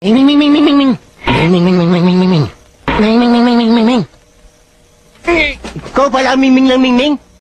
Ming, Ming, Ming, Ming, Ming, Ming. Ming, Ming, Ming, Ming, Ming, Ming, Ming. Ming, Ming, Ming, Ming, Ming, Ming, Ming. Ikaw pala ang Ming, Ming lang, Ming, Ming.